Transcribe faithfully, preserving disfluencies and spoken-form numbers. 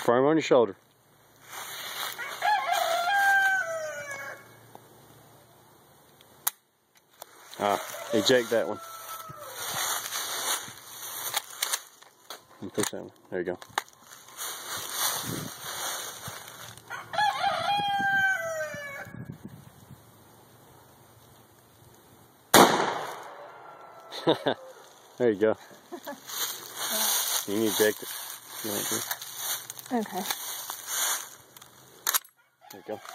Firm on your shoulder. Ah, eject that one. And push that one. There you go. There you go. You can eject it. You want to? Okay. There you go.